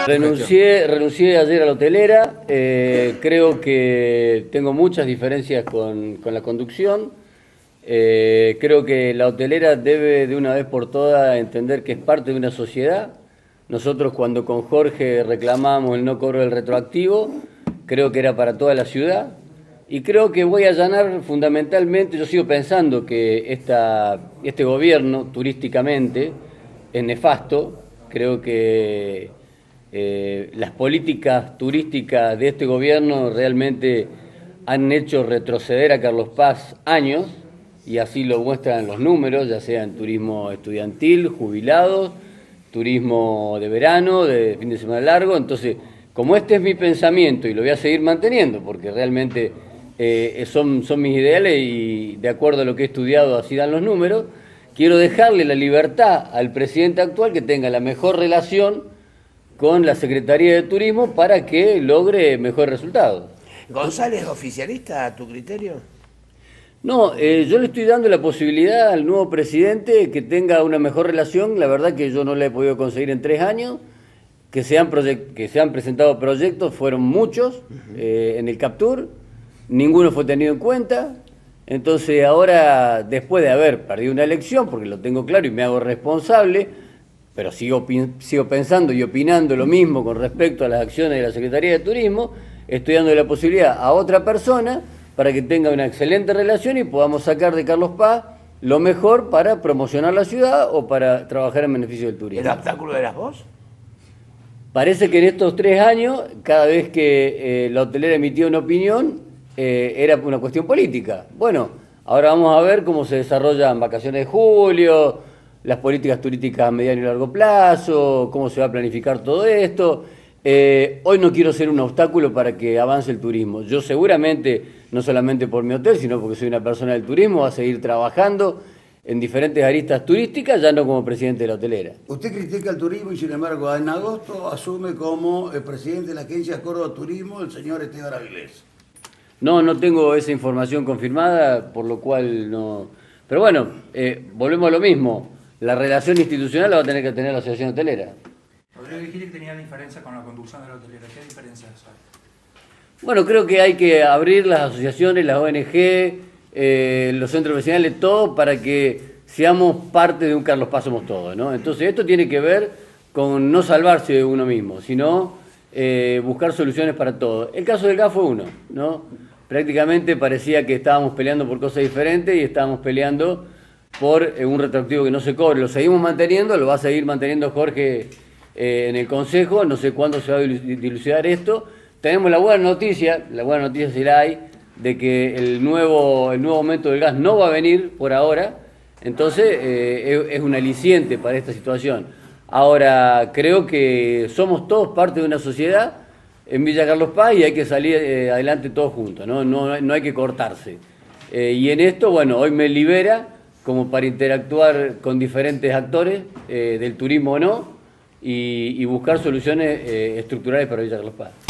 Renuncié ayer a la hotelera, creo que tengo muchas diferencias con la conducción, creo que la hotelera debe de una vez por todas entender que es parte de una sociedad. Nosotros cuando con Jorge reclamamos el no cobro del retroactivo, creo que era para toda la ciudad y creo que voy a allanar fundamentalmente, yo sigo pensando que este gobierno turísticamente es nefasto, creo que las políticas turísticas de este gobierno realmente han hecho retroceder a Carlos Paz años, y así lo muestran los números, ya sea en turismo estudiantil, jubilados, turismo de verano, de fin de semana largo. Entonces, como este es mi pensamiento y lo voy a seguir manteniendo, porque realmente son mis ideales y de acuerdo a lo que he estudiado así dan los números, quiero dejarle la libertad al presidente actual que tenga la mejor relación con la Secretaría de Turismo para que logre mejores resultados. ¿González es oficialista a tu criterio? No, yo le estoy dando la posibilidad al nuevo presidente que tenga una mejor relación. La verdad que yo no la he podido conseguir en 3 años, que se han presentado proyectos, fueron muchos en el Captur, ninguno fue tenido en cuenta. Entonces ahora, después de haber perdido una elección, porque lo tengo claro y me hago responsable, pero sigo pensando y opinando lo mismo con respecto a las acciones de la Secretaría de Turismo, estoy dando la posibilidad a otra persona para que tenga una excelente relación y podamos sacar de Carlos Paz lo mejor para promocionar la ciudad o para trabajar en beneficio del turismo. ¿El obstáculo eras vos? Parece que en estos 3 años, cada vez que la hotelera emitía una opinión, era una cuestión política. Bueno, ahora vamos a ver cómo se desarrollan vacaciones de julio, las políticas turísticas a mediano y largo plazo, cómo se va a planificar todo esto. Hoy no quiero ser un obstáculo para que avance el turismo. Yo seguramente, no solamente por mi hotel, sino porque soy una persona del turismo, voy a seguir trabajando en diferentes aristas turísticas, ya no como presidente de la hotelera. Usted critica el turismo y sin embargo en agosto asume como el presidente de la agencia Córdoba Turismo el señor Esteban Avilés. No tengo esa información confirmada, por lo cual no... Pero bueno, volvemos a lo mismo. La relación institucional la va a tener que tener la asociación hotelera. Rodrigo dijiste que tenía diferencia con la conducción de la hotelera. ¿Qué diferencias hay? Bueno, creo que hay que abrir las asociaciones, las ONG, los centros vecinales, todo para que seamos parte de un Carlos Paz somos todos, ¿no? Entonces esto tiene que ver con no salvarse de uno mismo, sino buscar soluciones para todo. El caso del gas fue uno, ¿no? Prácticamente parecía que estábamos peleando por cosas diferentes y estábamos peleando por un retroactivo que no se cobre. Lo seguimos manteniendo, lo va a seguir manteniendo Jorge en el Consejo, no sé cuándo se va a dilucidar esto. Tenemos la buena noticia si la hay, de que el nuevo aumento del gas no va a venir por ahora, entonces es un aliciente para esta situación. Ahora, creo que somos todos parte de una sociedad en Villa Carlos Paz y hay que salir adelante todos juntos, no hay que cortarse. Y en esto, bueno, hoy me libera como para interactuar con diferentes actores del turismo o no, y buscar soluciones estructurales para Villa Carlos Paz.